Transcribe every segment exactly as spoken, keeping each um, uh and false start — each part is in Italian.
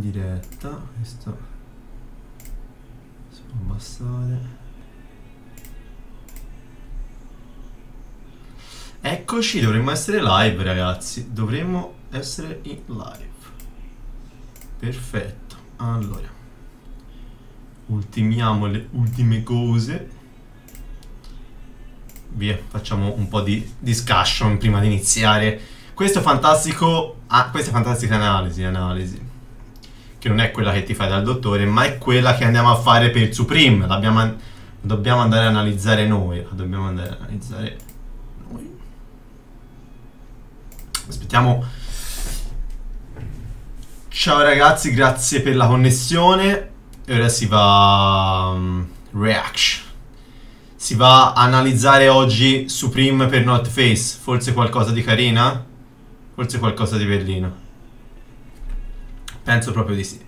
diretta. Questo si può abbassare. Eccoci, dovremmo essere live, ragazzi. Dovremmo essere in live. Perfetto. Allora, ultimiamo le ultime cose. Via, facciamo un po' di discussion prima di iniziare. Questo fantastico. Ah, questa fantastica analisi, analisi. Che non è quella che ti fai dal dottore, ma è quella che andiamo a fare per Supreme. L'abbiamo, dobbiamo andare a analizzare noi. Dobbiamo andare a analizzare noi. Aspettiamo. Ciao ragazzi, grazie per la connessione. E ora si va. Um, reaction. Si va a analizzare oggi Supreme per North Face. Forse qualcosa di carina? Forse qualcosa di bellino. Penso proprio di sì.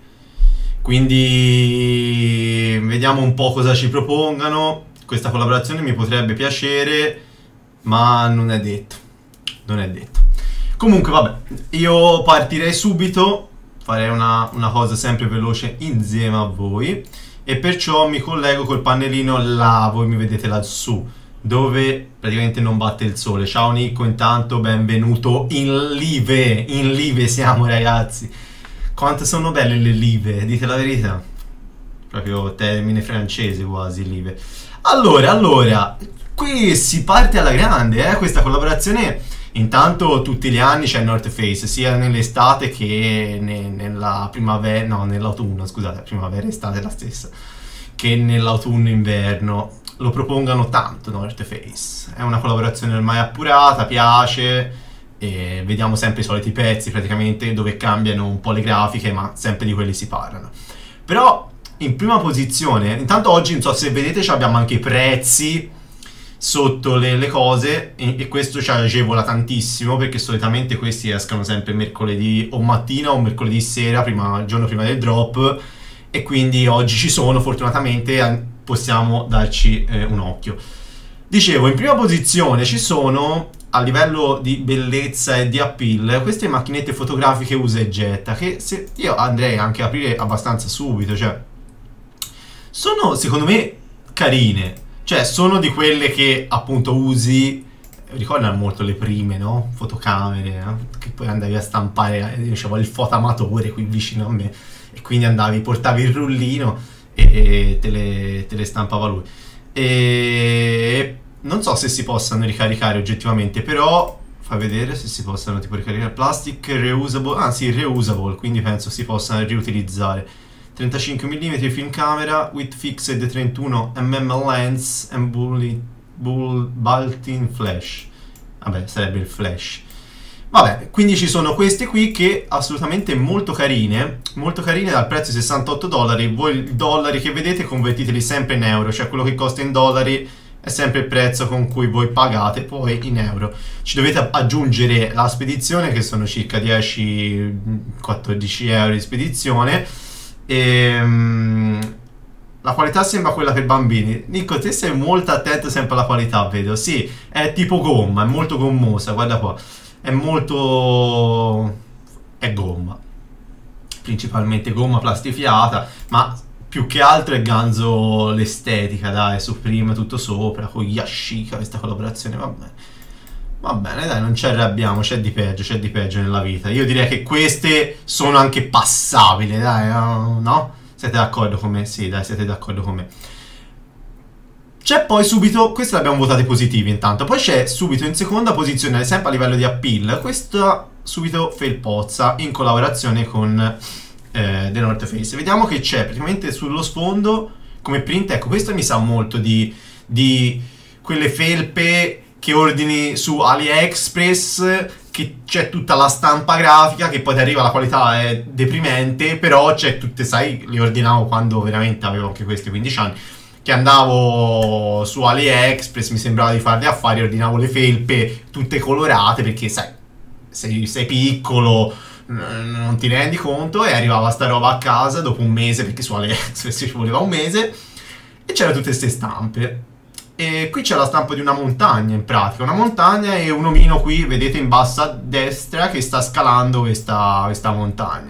Quindi vediamo un po' cosa ci propongano. Questa collaborazione mi potrebbe piacere, ma non è detto. Non è detto. Comunque vabbè, io partirei subito. Farei una, una cosa sempre veloce insieme a voi. E perciò mi collego col pannellino là. Voi mi vedete lassù, dove praticamente non batte il sole. Ciao Nico, intanto benvenuto in live. In live siamo, ragazzi. Quanto sono belle le live, dite la verità. Proprio termine francese quasi, live. Allora, allora, qui si parte alla grande, eh, questa collaborazione. Intanto tutti gli anni c'è North Face, sia nell'estate che ne, nella primavera, no, nell'autunno, scusate, primavera e estate è la stessa, che nell'autunno-inverno. Lo propongano tanto North Face. È una collaborazione ormai appurata, piace. E vediamo sempre i soliti pezzi praticamente, dove cambiano un po' le grafiche, ma sempre di quelli si parlano. Però in prima posizione, intanto oggi non so se vedete abbiamo anche i prezzi sotto le, le cose, e, e questo ci agevola tantissimo, perché solitamente questi escono sempre mercoledì o mattina o mercoledì sera, prima, il giorno prima del drop, e quindi oggi ci sono, fortunatamente possiamo darci eh, un occhio. Dicevo, in prima posizione ci sono, a livello di bellezza e di appeal, queste macchinette fotografiche usa e getta, che se io andrei anche a aprire abbastanza subito, cioè sono secondo me carine, cioè sono di quelle che appunto usi, ricordano molto le prime, no? Fotocamere, eh? Che poi andavi a stampare, dicevo, il fotoamatore qui vicino a me, e quindi andavi, portavi il rullino e, e te, le, te le stampava lui. E non so se si possano ricaricare oggettivamente, però fa vedere se si possano tipo ricaricare. Plastic reusable, ah sì, reusable, quindi penso si possano riutilizzare. trentacinque millimetri film camera with fixed trentuno millimetri lens and bullet, bull, built-in flash. Vabbè, sarebbe il flash. Vabbè, quindi ci sono queste qui che assolutamente molto carine, molto carine, dal prezzo di sessantotto dollari. Voi i dollari che vedete convertiteli sempre in euro, cioè quello che costa in dollari è sempre il prezzo con cui voi pagate poi in euro. Ci dovete aggiungere la spedizione, che sono circa dieci quattordici euro di spedizione. E, um, la qualità sembra quella per bambini. Nico, te sei molto attento sempre alla qualità, vedo. Sì, è tipo gomma, è molto gommosa, guarda qua. È molto... è gomma. Principalmente gomma plastificata, ma più che altro è ganzo l'estetica, dai, Supreme tutto sopra, con Yashica, questa collaborazione, va bene. Va bene, dai, non ci arrabbiamo, c'è di peggio, c'è di peggio nella vita. Io direi che queste sono anche passabili, dai, no? Siete d'accordo con me? Sì, dai, siete d'accordo con me. C'è poi subito, queste le abbiamo votate positive intanto, poi c'è subito in seconda posizione, sempre a livello di appeal, questa subito felpozza in collaborazione con... Eh, The North Face. Vediamo che c'è praticamente sullo sfondo come print, ecco, questo mi sa molto di, di quelle felpe che ordini su AliExpress, che c'è tutta la stampa grafica, che poi ti arriva, la qualità è deprimente, però c'è tutte, sai, le ordinavo quando veramente avevo anche questi quindici anni, che andavo su AliExpress, mi sembrava di fare gli affari, ordinavo le felpe tutte colorate, perché sai, sei, sei piccolo, non ti rendi conto, e arrivava sta roba a casa dopo un mese, perché su AliExpress ci voleva un mese, e c'erano tutte queste stampe. E qui c'è la stampa di una montagna, in pratica, una montagna e un omino qui, vedete in basso a destra, che sta scalando questa, questa montagna.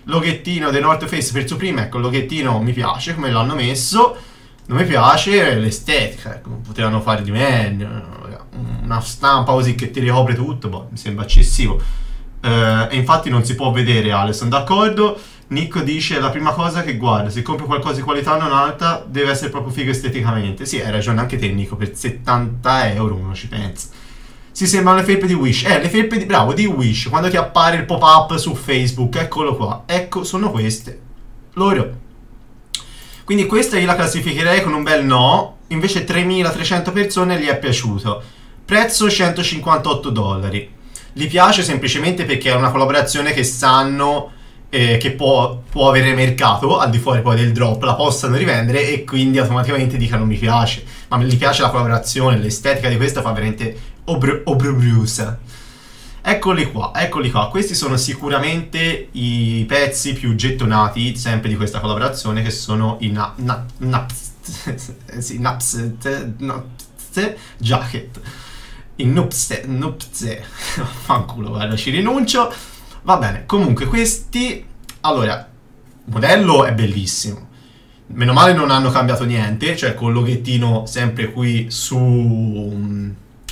loghettino The North Face per Supreme, ecco il loghettino mi piace come l'hanno messo, non mi piace l'estetica, ecco, potevano fare di meglio, una stampa così che ti ricopre tutto, boh, mi sembra eccessivo. Uh, e infatti non si può vedere, Ale, sono d'accordo. Nico dice la prima cosa che guarda, se compri qualcosa di qualità non alta deve essere proprio figo esteticamente. Sì, hai ragione anche te, Nico, per settanta euro uno ci pensa. Si sembrano le felpe di Wish. Eh, le felpe di... bravo, di Wish. Quando ti appare il pop-up su Facebook, eccolo qua. Ecco, sono queste. Loro. Quindi questa io la classificherei con un bel no. Invece tremilatrecento persone gli è piaciuto. Prezzo centocinquantotto dollari. Gli piace semplicemente perché è una collaborazione che sanno eh, che può, può avere mercato al di fuori poi del drop, la possano rivendere e quindi automaticamente dicano mi piace. Ma gli piace la collaborazione, l'estetica di questa fa veramente obbrobriosa. Eccoli qua, eccoli qua. Questi sono sicuramente i pezzi più gettonati sempre di questa collaborazione, che sono i na, na, naps, sì, naps, naps jacket. Il nupse, nupse, fanculo, guarda, ci rinuncio. Va bene, comunque questi, allora, il modello è bellissimo. Meno male non hanno cambiato niente, cioè con il loghettino sempre qui su,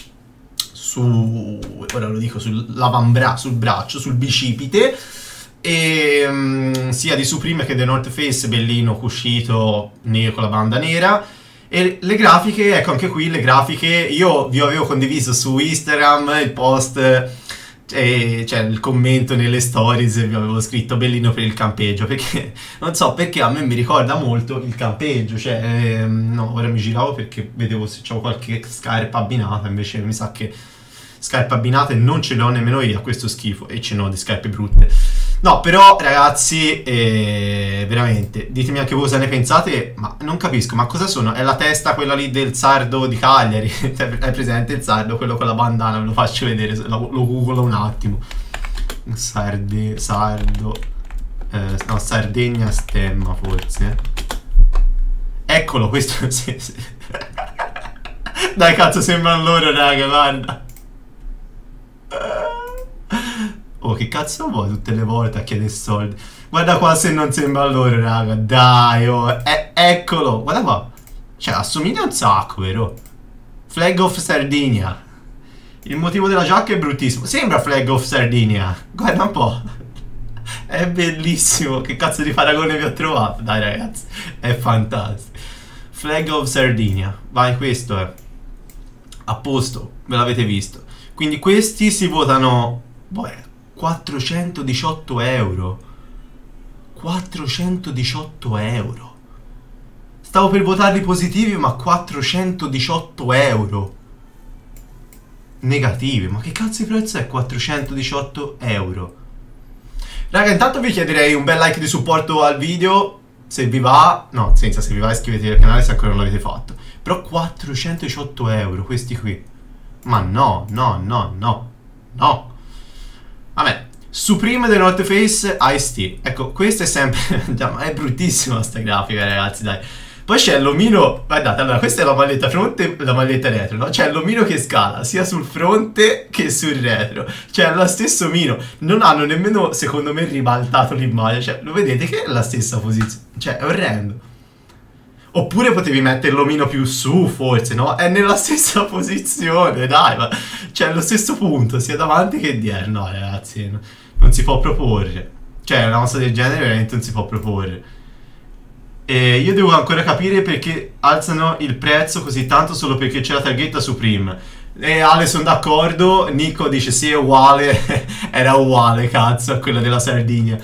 su, ora lo dico, sull'avambraccio, sul braccio, sul bicipite. E um, sia di Supreme che The North Face, bellino, cuscito, nero con la banda nera. E le grafiche, ecco anche qui le grafiche, io vi avevo condiviso su Instagram il post, e, cioè il commento nelle stories, vi avevo scritto bellino per il campeggio, perché non so perché a me mi ricorda molto il campeggio, cioè ehm, no, ora mi giravo perché vedevo se c'avevo qualche scarpa abbinata, invece mi sa che scarpe abbinate non ce le ho nemmeno io a questo schifo, e ce ne ho di scarpe brutte. No, però ragazzi, eh, veramente, ditemi anche voi cosa ne pensate, ma non capisco, ma cosa sono? È la testa quella lì del sardo di Cagliari? È presente il sardo, quello con la bandana? Ve lo faccio vedere, lo, lo googlo un attimo. Sardi, sardo, eh, no, Sardegna stemma forse. Eccolo, questo sì, sì. Dai cazzo, sembrano loro, raga, guarda. Oh, che cazzo vuoi tutte le volte a chiedere soldi? Guarda qua se non sembra loro, raga. Dai, oh. E eccolo. Guarda qua. Cioè, assomiglia un sacco, vero? Flag of Sardinia. Il motivo della giacca è bruttissimo. Sembra Flag of Sardinia. Guarda un po'. È bellissimo. Che cazzo di paragone vi ho trovato? Dai, ragazzi. È fantastico. Flag of Sardinia. Vai, questo è. A posto. Ve l'avete visto. Quindi questi si votano... Boh, quattrocentodiciotto euro. quattrocentodiciotto euro. Stavo per votarli positivi, ma quattrocentodiciotto euro negativi. Ma che cazzo di prezzo è quattrocentodiciotto euro? Raga, intanto vi chiederei un bel like di supporto al video, se vi va. No, senza se vi va iscrivetevi al canale se ancora non l'avete fatto. Però quattrocentodiciotto euro questi qui. Ma no, no, no, no, no. Vabbè, Supreme The North Face Ice-T. Ecco, questa è sempre... è bruttissima sta grafica, ragazzi, dai. Poi c'è l'omino... Guardate, allora, questa è la maglietta fronte e la maglietta retro, no? C'è l'omino che scala sia sul fronte che sul retro. Cioè, è lo stesso omino. Non hanno nemmeno, secondo me, ribaltato l'immagine. Cioè, lo vedete che è la stessa posizione. Cioè, è orrendo. Oppure potevi mettere l'omino più su, forse, no? È nella stessa posizione, dai, ma... Cioè, è lo stesso punto, sia davanti che dietro. No, ragazzi, no, non si può proporre. Cioè, una cosa del genere veramente non si può proporre. E io devo ancora capire perché alzano il prezzo così tanto solo perché c'è la targhetta Supreme. E Ale, sono d'accordo. Nico dice sì, è uguale. Era uguale, cazzo, a quella della Sardegna.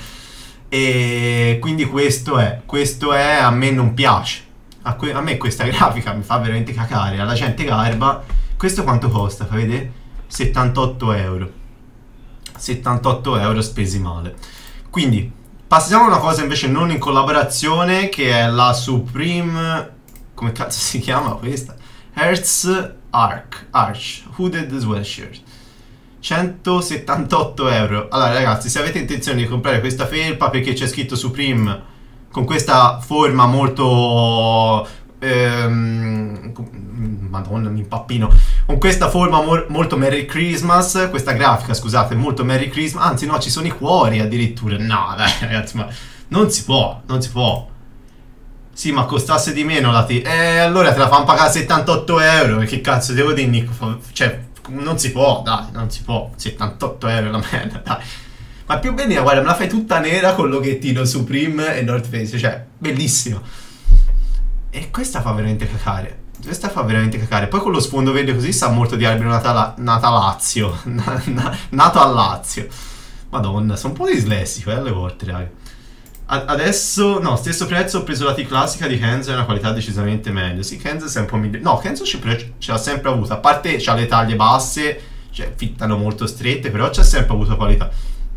E quindi questo è. Questo è, a me non piace. A, a me questa grafica mi fa veramente cacare. Alla gente garba. Questo quanto costa? Fa vedere? settantotto euro. settantotto euro spesi male. Quindi passiamo a una cosa invece non in collaborazione, che è la Supreme... Come cazzo si chiama questa? Hertz Arc Arch Hooded Sweatshirt. centosettantotto euro. Allora ragazzi, se avete intenzione di comprare questa felpa perché c'è scritto Supreme con questa forma molto ehm, Madonna, mi impappino. Con questa forma mo molto Merry Christmas, questa grafica, scusate, molto Merry Christmas. Anzi no, ci sono i cuori addirittura. No, dai ragazzi, ma non si può, non si può. Sì, ma costasse di meno la T. Eh, allora te la fanno pagare settantotto euro. Che cazzo devo dire, Nico? Cioè, non si può, dai, non si può. settantotto euro la merda, dai. Ma più bene, guarda, me la fai tutta nera con loghettino Supreme e North Face. Cioè, bellissimo. E questa fa veramente cacare. Questa fa veramente cacare. Poi con lo sfondo verde così sa molto di albero natala natalazio. Nato a Lazio. Madonna, sono un po' dislessico, eh, alle volte, raga. Adesso, no, stesso prezzo, ho preso la T classica di Kenzo e una qualità decisamente meglio. Sì, Kenzo è sempre un po' migliore. No, Kenzo ce l'ha sempre avuta. A parte c'ha le taglie basse, cioè fittano molto strette, però c'ha sempre avuto qualità.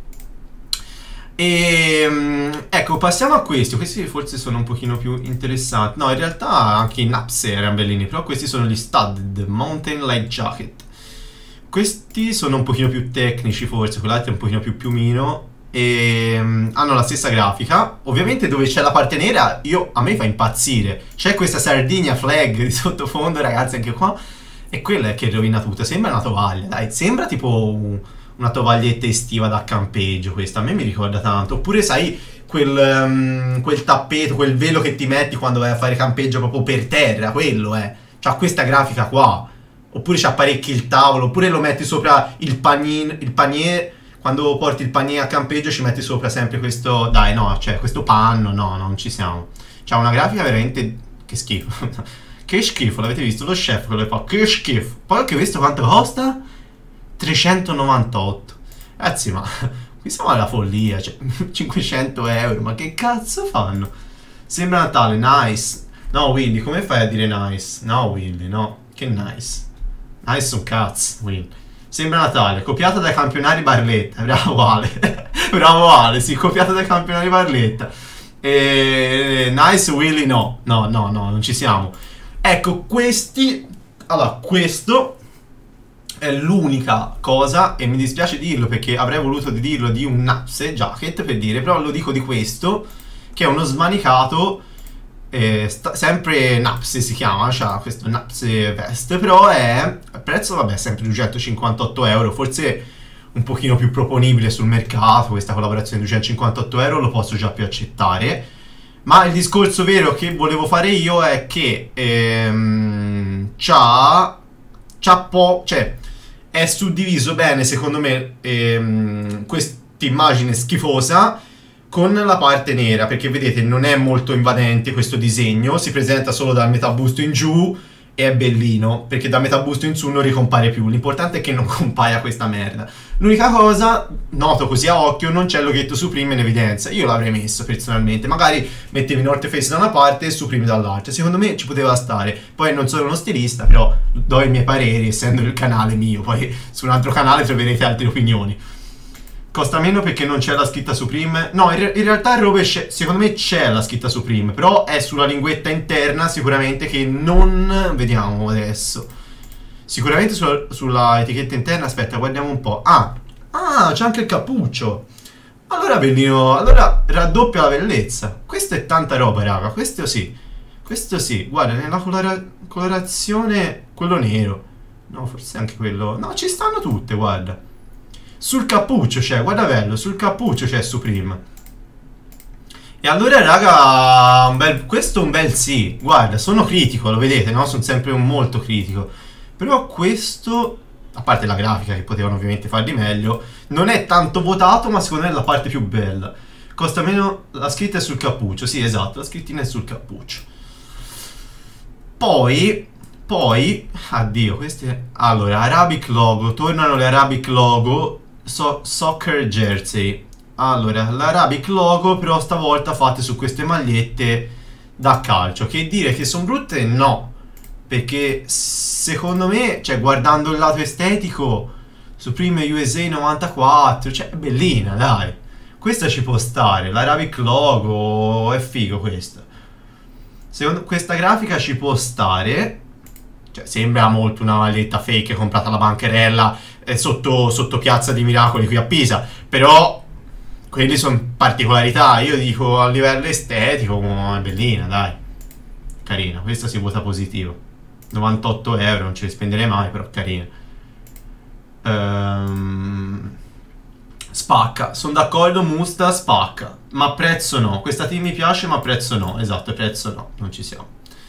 E ecco, passiamo a questi. Questi forse sono un pochino più interessanti. No, in realtà anche i Naps erano bellini, però questi sono gli Studded Mountain Light Jacket. Questi sono un pochino più tecnici forse, quell'altro è un pochino più piumino. E um, hanno la stessa grafica. Ovviamente dove c'è la parte nera io, a me fa impazzire. C'è questa Sardinia flag di sottofondo, ragazzi, anche qua. E quella è che rovina tutto. Sembra una tovaglia, dai. Sembra tipo un, una tovaglietta estiva da campeggio questa. A me mi ricorda tanto. Oppure sai quel, um, quel tappeto, quel velo che ti metti quando vai a fare campeggio proprio per terra. Quello è. C'ha questa grafica qua. Oppure ci apparecchi il tavolo. Oppure lo metti sopra il panino, il panier. Quando porti il panier a campeggio ci metti sopra sempre questo. Dai, no, cioè questo panno. No, non ci siamo. C'ha una grafica veramente. Che schifo. Che schifo, l'avete visto? Lo chef quello che fa. Che schifo. Poi ho visto quanto costa? trecentonovantotto. Ragazzi, ma qui siamo alla follia. Cioè, cinquecento euro. Ma che cazzo fanno? Sembra Natale, nice. No, Willy, come fai a dire nice? No, Willy, no. Che nice. Nice un cazzo, Willy. Sembra Natale, copiata dai campionari Barletta. Bravo Ale. Bravo Ale, sì, copiata dai campionari Barletta. E... Nice Willy no. No, no, no, non ci siamo. Ecco, questi. Allora, questo è l'unica cosa, e mi dispiace dirlo perché avrei voluto dirlo di un Naps jacket per dire, però lo dico di questo, che è uno smanicato. Eh, sta, sempre Naps si chiama, c'ha questo Naps vest, però è il prezzo, vabbè, sempre duecentocinquantotto euro, forse un pochino più proponibile sul mercato. Questa collaborazione di duecentocinquantotto euro lo posso già più accettare, ma il discorso vero che volevo fare io è che ehm, c'ha c'ha po', cioè è suddiviso bene secondo me ehm, quest'immagine schifosa con la parte nera, perché vedete non è molto invadente questo disegno, si presenta solo dal metà busto in giù e è bellino, perché da metà busto in su non ricompare più. L'importante è che non compaia questa merda. L'unica cosa, noto così a occhio, non c'è il loghetto Supreme in evidenza. Io l'avrei messo personalmente, magari mettevi North Face da una parte e Supreme dall'altra. Secondo me ci poteva stare. Poi non sono uno stilista, però do i miei pareri essendo il canale mio, poi su un altro canale troverete altre opinioni. Costa meno perché non c'è la scritta Supreme. No, in, re in realtà il rovescio, secondo me c'è la scritta Supreme, però è sulla linguetta interna sicuramente che non... Vediamo adesso. Sicuramente sulla, sulla etichetta interna, aspetta, guardiamo un po'. Ah, ah, c'è anche il cappuccio. Allora bellino, allora raddoppia la bellezza. Questa è tanta roba, raga, questo sì. Questo sì, guarda, nella colora colorazione, quello nero. No, forse anche quello... No, ci stanno tutte, guarda. Sul cappuccio c'è, guarda bello, sul cappuccio c'è Supreme. E allora raga, un bel, questo è un bel sì. Guarda, sono critico, lo vedete, no? Sono sempre un molto critico. Però questo, a parte la grafica che potevano ovviamente far di meglio, non è tanto votato, ma secondo me è la parte più bella. Costa meno, la scritta è sul cappuccio, sì esatto, la scrittina è sul cappuccio. Poi... Poi, addio, queste... Allora, Arabic logo, tornano le Arabic logo... So, soccer jersey. Allora, l'Arabic logo però stavolta fatte su queste magliette da calcio. Che dire che sono brutte? No, perché secondo me, cioè guardando il lato estetico, Supreme U S A novantaquattro, cioè è bellina, dai. Questa ci può stare, l'Arabic logo è figo questa. Secondo questa grafica ci può stare. Cioè sembra molto una maglietta fake comprata alla bancherella eh, sotto, sotto Piazza di Miracoli qui a Pisa. Però quelli sono particolarità. Io dico a livello estetico è bellina, dai. carina, questa si vota positivo. novantotto euro, non ce li spenderei mai, però carina. Ehm... Spacca, sono d'accordo, Musta spacca, ma prezzo no. Questa team mi piace, ma prezzo no. Esatto, prezzo no, non ci siamo.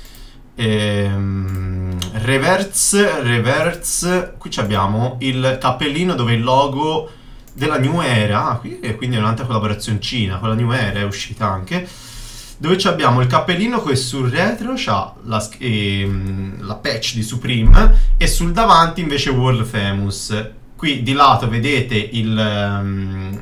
Ehm, reverse, reverse. Qui abbiamo il cappellino dove il logo della New Era. Ah, qui, quindi è un'altra collaborazione Cina. Con la New Era è uscita anche. Dove abbiamo il cappellino che sul retro c'ha la, ehm, la patch di Supreme e sul davanti invece World Famous. Qui di lato vedete il, um,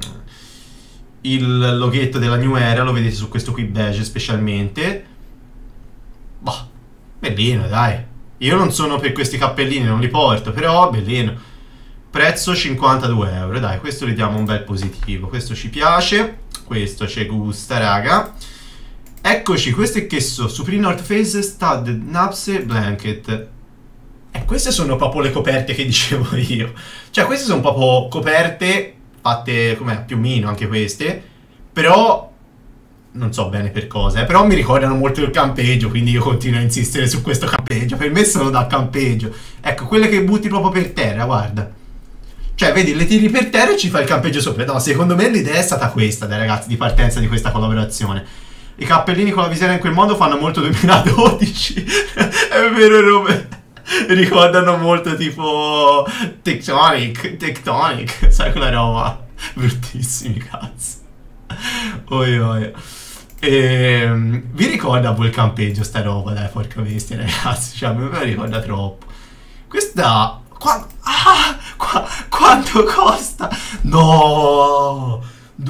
il loghetto della New Era, lo vedete su questo qui beige specialmente. Bah, bellino, dai. Io non sono per questi cappellini, non li porto, però bellino. Prezzo cinquantadue euro, dai, questo gli diamo un bel positivo. Questo ci piace, questo ci gusta, raga. Eccoci, queste che so, Supreme North Face Studded Napse Blanket. E queste sono proprio le coperte che dicevo io. Cioè queste sono proprio coperte fatte come a piumino anche queste. Però non so bene per cosa, eh, però mi ricordano molto il campeggio, quindi io continuo a insistere su questo campeggio. Per me sono da campeggio. Ecco, quelle che butti proprio per terra, guarda. Cioè vedi, le tiri per terra e ci fai il campeggio sopra. No, secondo me l'idea è stata questa, dai ragazzi, di partenza di questa collaborazione. I cappellini con la visiera in quel modo fanno molto duemiladodici. È vero, Robert. Ricordano molto tipo Tectonic, Tectonic, sai quella roba? Bruttissimi, cazzo. Oi oi. E, vi ricorda a voi il campeggio sta roba, dai, porca bestia, ragazzi. Cioè, a me la ricorda troppo. Questa... Qua, ah, qua, quanto costa? No!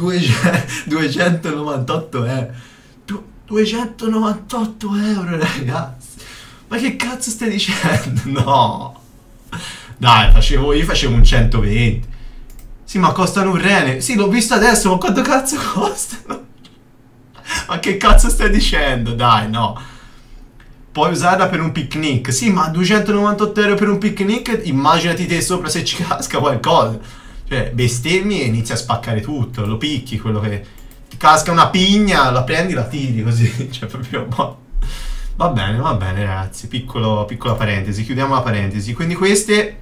duecentonovantotto euro. duecentonovantotto euro, ragazzi. Ma che cazzo stai dicendo? No. Dai, facevo, io facevo un centoventi. Sì, ma costano un rene. Sì, l'ho visto adesso, ma quanto cazzo costano? Ma che cazzo stai dicendo? Dai, no. Puoi usarla per un picnic. Sì, ma duecentonovantotto euro per un picnic? Immaginati te sopra se ci casca qualcosa. Cioè, bestemmi e inizi a spaccare tutto. Lo picchi, quello che... Ti casca una pigna, la prendi, la tiri così. Cioè, proprio... Boh. Va bene, va bene ragazzi, Piccolo, piccola parentesi, chiudiamo la parentesi. Quindi queste,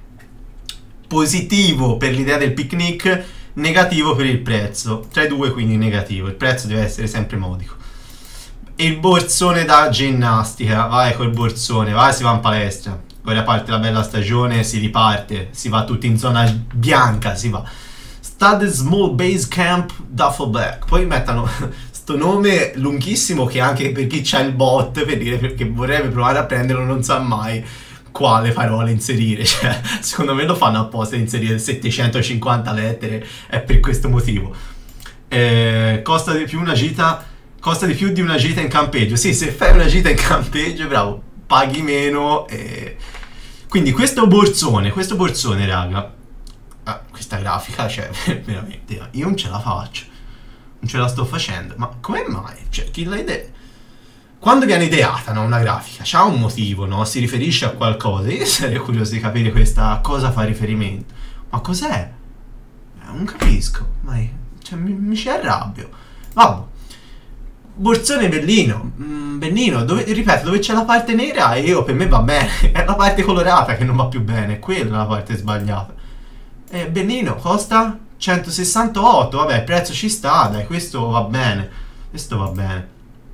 positivo per l'idea del picnic, negativo per il prezzo. Tra i due quindi negativo, il prezzo deve essere sempre modico. E il borsone da ginnastica, vai col borsone, vai, si va in palestra. Ora parte la bella stagione, si riparte, si va tutti in zona bianca, si va. Studded Small Base Camp Duffel Bag, poi mettono... sto nome lunghissimo che anche per chi c'ha il bot, per dire che vorrebbe provare a prenderlo, non sa mai quale parola inserire. Cioè, secondo me lo fanno apposta inserire settecentocinquanta lettere, è per questo motivo. Eh, costa di più una gita, costa di più di una gita in campeggio. Sì, se fai una gita in campeggio, bravo, paghi meno. Eh. Quindi questo borsone, questo borsone, raga, ah, questa grafica, cioè, veramente, io non ce la faccio. Non ce la sto facendo, ma come mai? Cioè, chi l'ha idea? Quando viene ideata, no, una grafica, c'ha un motivo, no? Si riferisce a qualcosa. Io sarei curioso di capire questa a cosa fa riferimento. Ma cos'è? Non capisco. Ma cioè, mi, mi ci arrabbio. Vabbè. Borsone bellino. Mm, bellino. Dove, ripeto, dove c'è la parte nera, io per me va bene. È la parte colorata che non va più bene. Quella è la parte sbagliata. È bellino, costa centosessantotto, vabbè, il prezzo ci sta, dai, questo va bene, questo va bene.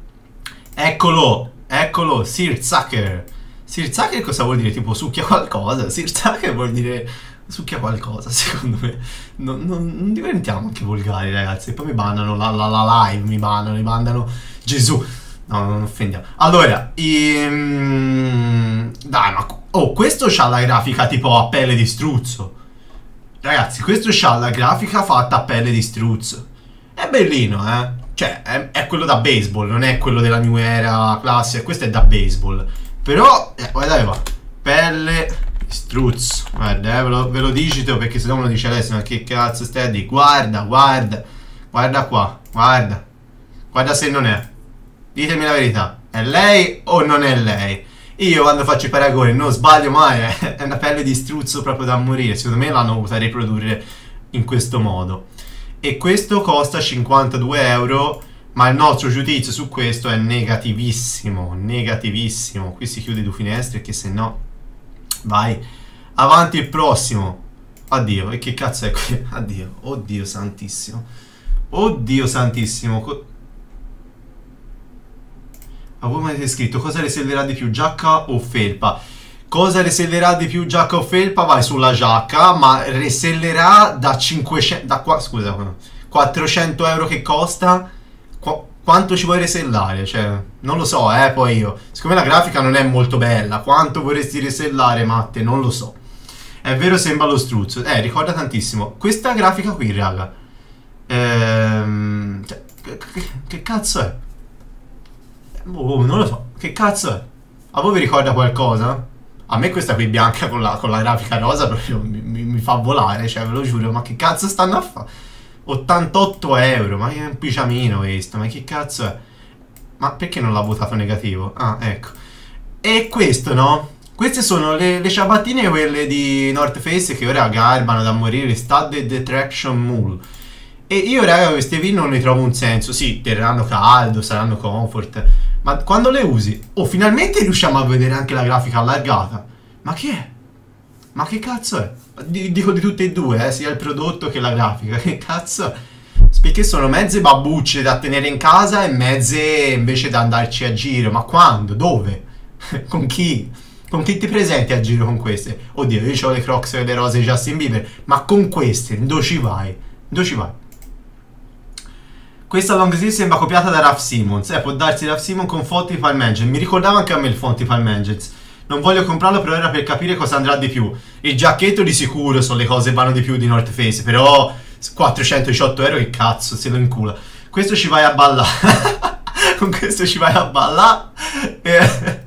Eccolo, eccolo, Seersucker. Seersucker cosa vuol dire? Tipo succhia qualcosa? Seersucker vuol dire succhia qualcosa, secondo me. Non, non, non diventiamo anche volgari, ragazzi, poi mi bannano la, la, la live, mi bannano, mi mandano Gesù. No, non offendiamo. Allora, ehm, dai, ma... Oh, questo c'ha la grafica tipo a pelle di struzzo. Ragazzi, questo c'ha la grafica fatta a pelle di struzzo. È bellino, eh. Cioè, è, è quello da baseball, non è quello della New Era classica. Questo è da baseball. Però, eh, guardate qua. Pelle di struzzo. Guarda, eh, ve lo, ve lo digito perché se no me lo dice adesso. Ma che cazzo stai a dire? Guarda, guarda. Guarda qua, guarda. Guarda se non è. Ditemi la verità. È lei o non è lei? Io quando faccio i paragoni non sbaglio mai, eh. È una pelle di struzzo proprio da morire. Secondo me l'hanno voluta riprodurre in questo modo. E questo costa cinquantadue euro, Ma il nostro giudizio su questo è negativissimo, negativissimo. Qui si chiude due finestre che se no... Vai, avanti il prossimo. Addio, e che cazzo è qui? Addio, oddio santissimo. Oddio santissimo. Co A voi mi avete scritto cosa riserverà di più, giacca o felpa? Cosa resellerà di più, giacca o felpa? Vai sulla giacca, ma resellerà da cinquecento, da qua, scusa, quattrocento euro che costa. Qu quanto ci vuoi resellare? Cioè, non lo so, eh, poi io. Siccome la grafica non è molto bella, quanto vorresti resellare, Matte? Non lo so. È vero, sembra lo struzzo. Eh, ricorda tantissimo. Questa grafica qui, raga. Ehm, cioè, che, che, che cazzo è? Oh, non lo so. Che cazzo è? A voi vi ricorda qualcosa? A me questa qui bianca con la, con la grafica rosa proprio mi, mi, mi fa volare, cioè ve lo giuro, ma che cazzo stanno a fare? ottantotto euro, ma è un pigiamino questo, ma che cazzo è? Ma perché non l'ha votato negativo? Ah, ecco. E questo, no? Queste sono le, le ciabattine, quelle di North Face, che ora garbano da morire, Studded Traction Mule. E io, raga, queste V non ne trovo un senso. Sì, terranno caldo, saranno comfort, ma quando le usi, oh, finalmente riusciamo a vedere anche la grafica allargata. Ma che è? Ma che cazzo è? D dico di tutte e due, eh, sia il prodotto che la grafica. Che cazzo è? Perché sono mezze babbucce da tenere in casa e mezze invece da andarci a giro. Ma quando? Dove? Con chi? Con chi ti presenti a giro con queste? Oddio, io ho le Crocs e le rose di Justin Bieber, ma con queste dove ci vai? Dove ci vai? Questa long sleeve sembra copiata da Raf Simons. Eh, può darsi Raf Simons con fonti Palmangels. Mi ricordava anche a me il fonti Palmangels. Non voglio comprarlo, però era per capire cosa andrà di più. Il giacchetto di sicuro sono le cose che vanno di più di North Face, però quattrocentodiciotto euro che cazzo, se lo incula. Questo ci vai a ballare. Con questo ci vai a ballare. E...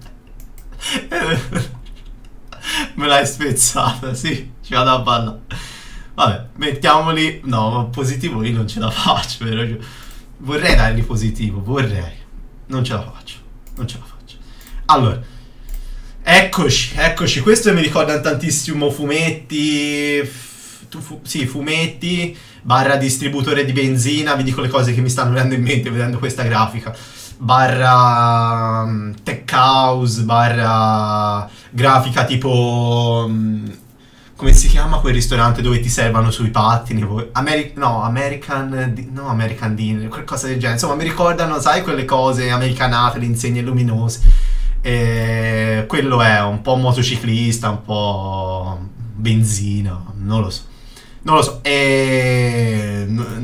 Me l'hai spezzata, sì, ci vado a ballare. Vabbè, mettiamoli... No, positivo io non ce la faccio, vero? Vorrei dargli positivo, vorrei. Non ce la faccio, non ce la faccio. Allora, eccoci, eccoci. Questo mi ricorda tantissimo fumetti... Fu sì, fumetti, barra distributore di benzina. Vi dico le cose che mi stanno venendo in mente vedendo questa grafica. Barra um, tech house, barra grafica tipo... Um, come si chiama quel ristorante dove ti servono sui pattini? Ameri no, American... No, American Dinner, qualcosa del genere. Insomma, mi ricordano, sai, quelle cose americanate, le insegne luminose. E quello è un po' motociclista, un po' benzina, non lo so. Non lo so. E...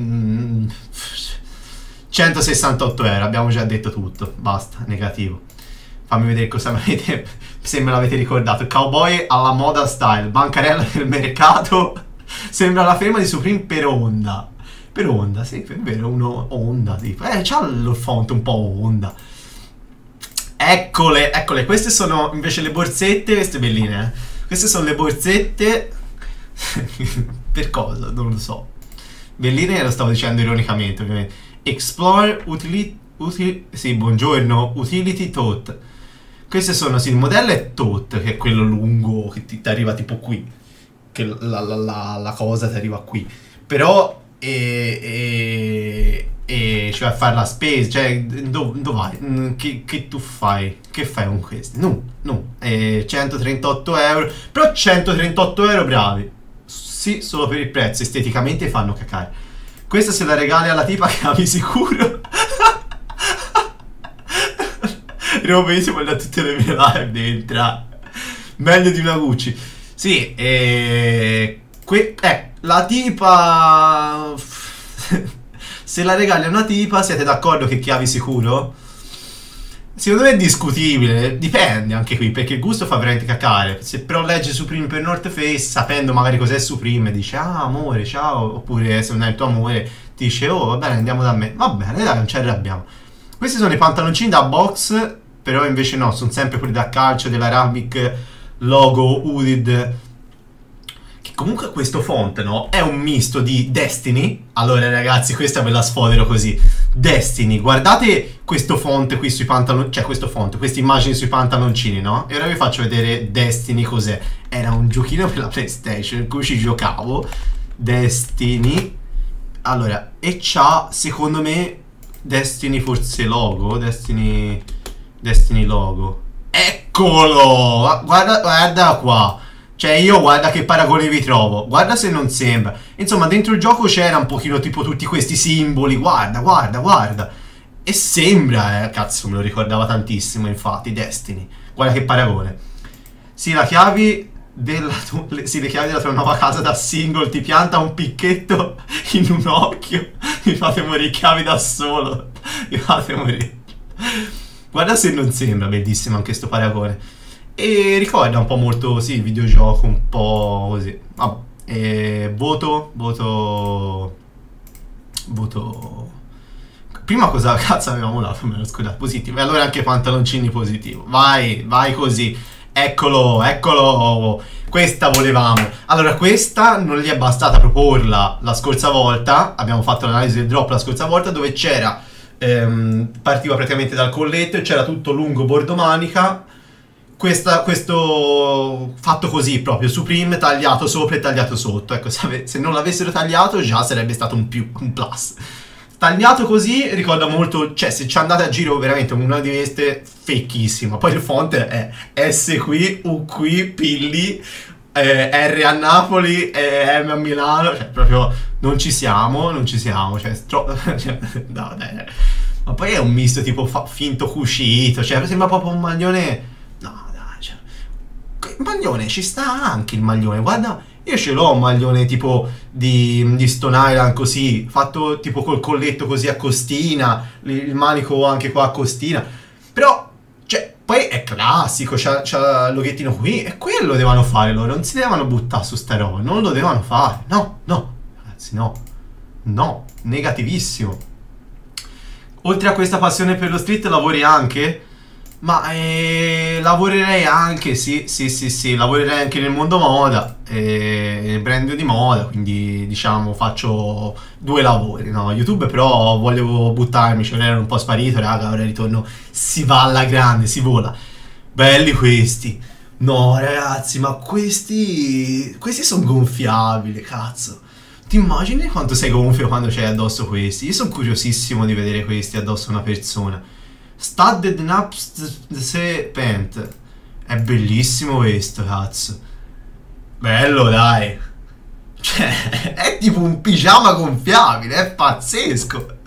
centosessantotto euro, abbiamo già detto tutto. Basta, negativo. Fammi vedere cosa mi avete, se me l'avete ricordato. Cowboy alla moda style, bancarella del mercato. Sembra la firma di Supreme per Honda. Per Honda, sì, è vero, uno Honda tipo. Eh, c'ha il font un po' Honda. Eccole, eccole, queste sono invece le borsette, queste belline, eh. Queste sono le borsette. Per cosa? Non lo so. Belline lo stavo dicendo ironicamente, ovviamente. Explore Utility, util, sì, buongiorno, Utility Tote. Queste sono, sì, il modello è Tote, che è quello lungo che ti, ti arriva tipo qui, che la, la, la, la cosa ti arriva qui. Però e, e, e cioè a fare la spesa, cioè dove do vai? Che, che tu fai? Che fai con queste? No, no, e centotrentotto euro, però centotrentotto euro bravi. Sì, solo per il prezzo, esteticamente fanno cacare. Questa se la regali alla tipa che ami sicuro. Ero benissimo da tutte le mie live dentro. Meglio di una Gucci. Sì, e... Eh, la tipa... Se la regali a una tipa, siete d'accordo che chiavi sicuro? Secondo me è discutibile, dipende anche qui, perché il gusto fa veramente cacare. Se però legge Supreme per North Face, sapendo magari cos'è Supreme, dice ah amore, ciao, oppure se non è il tuo amore, ti dice oh va bene andiamo da me, va bene dai non ci arrabbiamo. Questi sono i pantaloncini da box, però invece no, sono sempre quelli da calcio della Arabic logo hooded. Che comunque questo font, no, è un misto di Destiny. Allora ragazzi, questa ve la sfodero così. Destiny, guardate questo font qui sui pantaloncini, cioè questo font, queste immagini sui pantaloncini, no? E ora vi faccio vedere Destiny cos'è. Era un giochino per la PlayStation in cui ci giocavo. Destiny. Allora, e c'ha, secondo me, Destiny forse logo? Destiny... Destiny logo. Eccolo! Guarda, guarda qua. Cioè io guarda che paragone vi trovo. Guarda se non sembra. Insomma dentro il gioco c'era un pochino tipo tutti questi simboli. Guarda, guarda, guarda. E sembra, eh. Cazzo, me lo ricordava tantissimo infatti. Destiny. Guarda che paragone. Sì, la chiavi della tu le, sì, le chiavi della tua nuova casa da single. Ti pianta un picchetto in un occhio. Mi fate morire, chiavi da solo. Mi fate morire. Guarda se non sembra. Bellissimo anche sto paragone. E ricorda un po' molto, sì, il videogioco, un po' così. Vabbè, e voto, voto, voto... Prima cosa cazzo avevamo dato, me lo scusate, positivo. E allora anche pantaloncini positivo. Vai, vai così. Eccolo, eccolo. Questa volevamo. Allora, questa non gli è bastata proporla la scorsa volta. Abbiamo fatto l'analisi del drop la scorsa volta dove c'era, ehm, partiva praticamente dal colletto e c'era tutto lungo bordo manica. Questa, questo fatto così proprio Supreme tagliato sopra e tagliato sotto. Ecco, se, se non l'avessero tagliato già sarebbe stato un più, un plus. Tagliato così ricorda molto, cioè se ci andate a giro veramente una di queste fecchissima. Poi il font è S qui, U qui, P lì, eh, R a Napoli, eh, M a Milano. Cioè proprio non ci siamo, non ci siamo. Cioè, cioè no, dai. Ma poi è un misto tipo fa, finto cucito. Cioè sembra proprio un maglione. No, dai, cioè. Il maglione, ci sta anche il maglione. Guarda, io ce l'ho un maglione tipo di, di Stone Island così, fatto tipo col colletto così a costina, il manico anche qua a costina. Però, cioè, poi è classico, c'ha, c'ha il loghettino qui, e quello devono fare loro, non si devono buttare su sta roba, non lo devono fare. No, no, ragazzi, no. No, negativissimo. Oltre a questa passione per lo street lavori anche? Ma eh, lavorerei anche, sì, sì, sì, sì, lavorerei anche nel mondo moda, eh, nel brand di moda, quindi diciamo faccio due lavori, no? YouTube però volevo buttarmi, cioè ero un po' sparito, raga, ora ritorno, si va alla grande, si vola. Belli questi. No, ragazzi, ma questi, questi sono gonfiabili, cazzo. Ti immagini quanto sei gonfio quando c'hai addosso questi? Io sono curiosissimo di vedere questi addosso a una persona. Studded Naps Pant. È bellissimo questo, cazzo. Bello, dai. Cioè, è tipo un pigiama gonfiabile, è pazzesco.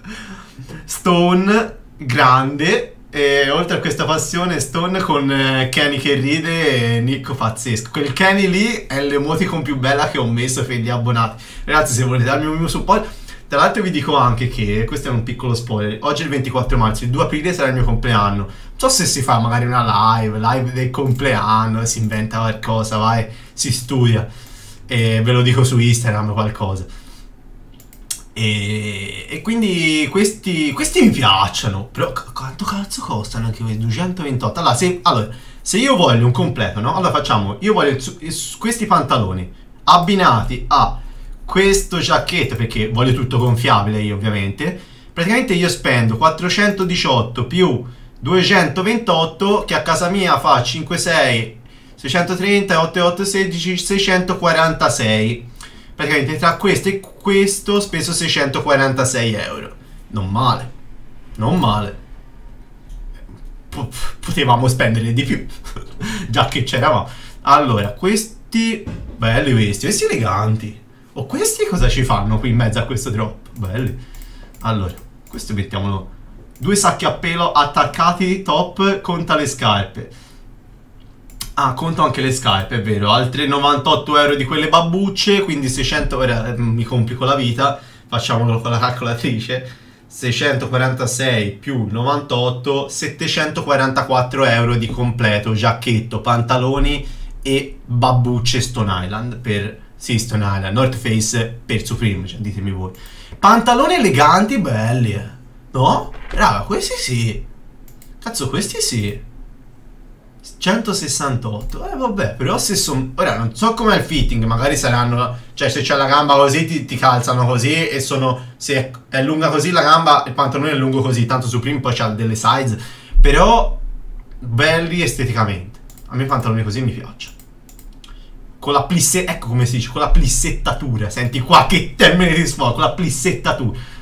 Stone, grande. E oltre a questa passione, Stone con eh, Kenny che ride e Nico pazzesco. Quel Kenny lì è l'emoticon più bella che ho messo per gli abbonati. Ragazzi, se volete darmi un mio supporto. Tra l'altro vi dico anche che, questo è un piccolo spoiler, oggi è il ventiquattro marzo, il due aprile sarà il mio compleanno. Non so se si fa magari una live, live del compleanno, si inventa qualcosa, vai, si studia. E ve lo dico su Instagram qualcosa. E, e quindi questi, questi mi piacciono, però quanto cazzo costano anche questi? duecentoventotto. Allora se, allora, se io voglio un completo, no? Allora facciamo, io voglio il, il, questi pantaloni abbinati a questo giacchetto, perché voglio tutto gonfiabile io ovviamente. Praticamente io spendo quattrocentodiciotto più duecentoventotto, che a casa mia fa cinque sei seicentotrenta otto otto sedici seicentoquarantasei. Praticamente tra questo e questo ho speso seicentoquarantasei euro. Non male, non male. Potevamo spendere di più già che c'eravamo. Allora, questi belli, questi questi eleganti. O questi cosa ci fanno qui in mezzo a questo drop? Belli. Allora, questo mettiamolo. Due sacchi a pelo attaccati top, conta le scarpe. Ah, conto anche le scarpe, è vero. Altre novantotto euro di quelle babbucce, quindi seicento. Ora mi complico la vita, facciamolo con la calcolatrice. seicentoquarantasei più novantotto, settecentoquarantaquattro euro di completo, giacchetto, pantaloni e babbucce Stone Island per... Sì, Stone Island, North Face per Supreme, cioè ditemi voi. Pantaloni eleganti, belli, eh. No? Raga, questi sì. Cazzo, questi sì. centosessantotto. Eh, vabbè, però se sono... Ora, non so com'è il fitting, magari saranno... Cioè, se c'è la gamba così, ti, ti calzano così e sono... Se è lunga così la gamba, il pantalone è lungo così. Tanto Supreme poi c'ha delle size. Però, belli esteticamente. A me i pantaloni così mi piacciono. Con la plissetta, ecco come si dice, con la plissettatura. Senti qua che termine di sfogo, con la plissettatura.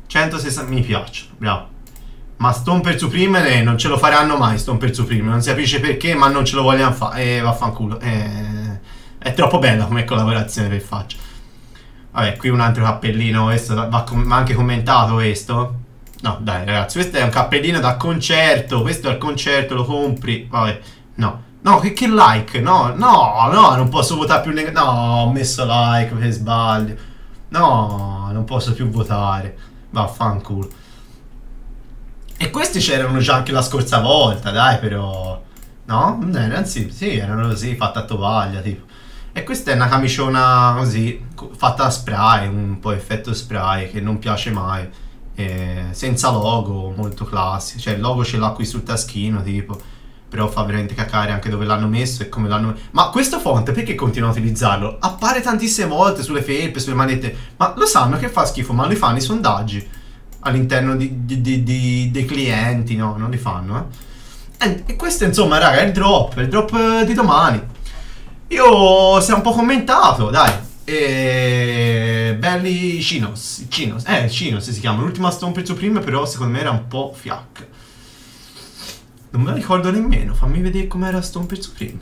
centosessanta mi piacciono, bravo. Ma Stone per Supreme non ce lo faranno mai, Stone per Supreme, non si capisce perché, ma non ce lo vogliono fare, e eh, vaffanculo, eh, è troppo bella come collaborazione per faccia. Vabbè, qui un altro cappellino, questo va, va anche commentato questo. No, dai ragazzi, questo è un cappellino da concerto, questo al concerto lo compri, vabbè, no. No, che, che like, no, no, no, non posso votare più negativo, no, ho messo like, che sbaglio. No, non posso più votare, vaffanculo. E questi c'erano già anche la scorsa volta, dai, però... No? Non erano, sì, sì, erano così, fatta a tovaglia, tipo. E questa è una camiciona così, fatta a spray, un po' effetto spray, che non piace mai. E senza logo, molto classico. Cioè, il logo ce l'ha qui sul taschino, tipo. Però fa veramente cacare anche dove l'hanno messo e come l'hanno... Ma questo font, perché continuano a utilizzarlo? Appare tantissime volte sulle felpe, sulle manette. Ma lo sanno che fa schifo, ma li fanno i sondaggi all'interno di, di, di, di, dei clienti, no? Non li fanno, eh? E, e questo, insomma, raga, è il drop, è il drop di domani. Io si è un po' commentato, dai. E... belli Chinos, Chinos, eh, Chinos si chiama. L'ultima Stone per Supreme, però secondo me era un po' fiacca. Non me la ricordo nemmeno, fammi vedere com'era Stone per Supreme.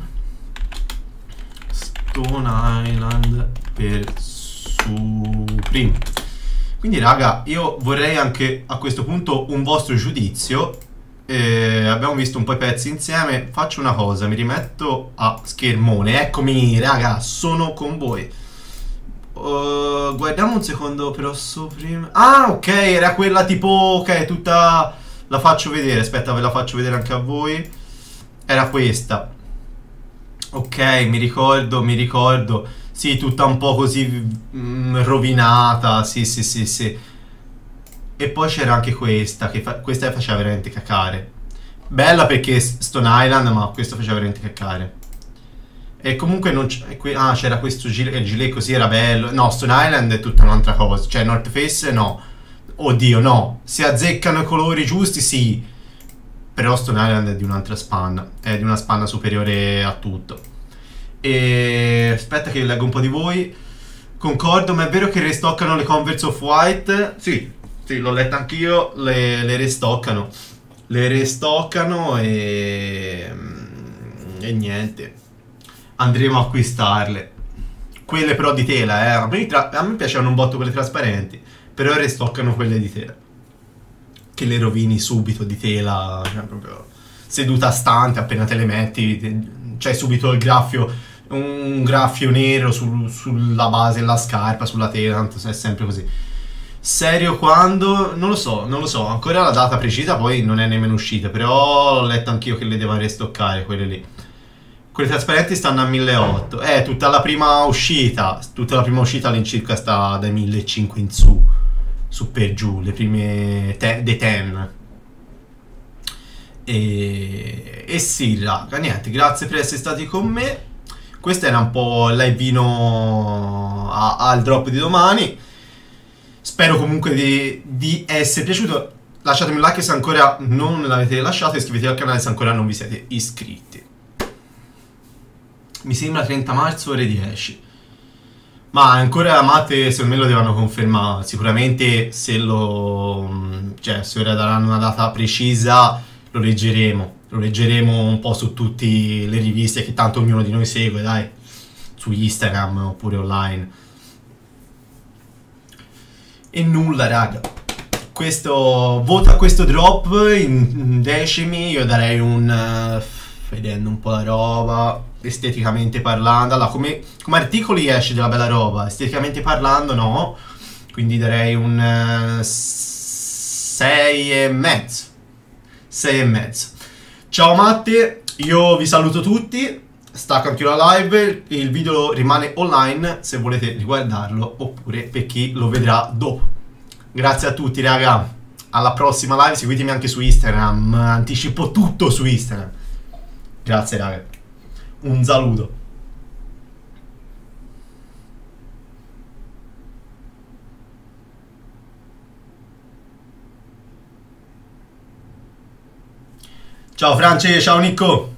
Stone Island per Supreme. Quindi raga, io vorrei anche a questo punto un vostro giudizio. eh, Abbiamo visto un po' i pezzi insieme. Faccio una cosa, mi rimetto a schermone. Eccomi raga, sono con voi. uh, Guardiamo un secondo però Supreme. Ah ok, era quella tipo, ok, tutta... La faccio vedere, aspetta, ve la faccio vedere anche a voi. Era questa. Ok, mi ricordo, mi ricordo. Sì, tutta un po' così mh, rovinata. Sì, sì, sì, sì. E poi c'era anche questa, che fa questa faceva veramente cacare. Bella perché Stone Island, ma questo faceva veramente cacare. E comunque non c'è... Ah, c'era questo gilet, il gilet così era bello. No, Stone Island è tutta un'altra cosa. Cioè, North Face no. Oddio, no. Si azzeccano i colori giusti, sì. Però Stone Island è di un'altra spanna. È di una spanna superiore a tutto. E aspetta che leggo un po' di voi. Concordo, ma è vero che restoccano le Converse Off-White? Sì, sì, l'ho letta anch'io. Le, le restoccano. Le restoccano e... E niente. Andremo a acquistarle. Quelle però di tela, eh. A me, a me piacevano un botto quelle trasparenti. Però restoccano quelle di tela. Che le rovini subito di tela. Cioè proprio seduta stante, appena te le metti c'è subito il graffio, un graffio nero sul, sulla base della scarpa, sulla tela, tanto è sempre così. Serio quando? Non lo so, non lo so, ancora la data precisa poi non è nemmeno uscita, però ho letto anch'io che le devono restoccare quelle lì. Quelle trasparenti stanno a milleottocento, eh, tutta la prima uscita, tutta la prima uscita all'incirca sta dai millecinquecento in su, su per giù, le prime te, dei ten. E, e sì raga, niente, grazie per essere stati con me. Questo era un po' il livino al drop di domani. Spero comunque di, di essere piaciuto. Lasciatemi un like se ancora non l'avete lasciato, e iscrivetevi al canale se ancora non vi siete iscritti. Mi sembra trenta marzo ore dieci. Ma ancora Matte secondo me lo devono confermare. Sicuramente se lo... cioè se ora daranno una data precisa lo leggeremo. Lo leggeremo un po' su tutte le riviste che tanto ognuno di noi segue, dai. Su Instagram oppure online. E nulla raga. Questo... voto a questo drop in decimi. Io darei un... Uh, vedendo un po' la roba... esteticamente parlando, allora come, come articoli esce della bella roba, esteticamente parlando no, quindi darei un sei e mezzo. sei e mezzo. Ciao Matte, io vi saluto tutti, stacco anche la live, il video rimane online se volete riguardarlo oppure per chi lo vedrà dopo. Grazie a tutti raga, alla prossima live, seguitemi anche su Instagram, anticipo tutto su Instagram. Grazie raga. Un saluto. Ciao France, ciao Nico.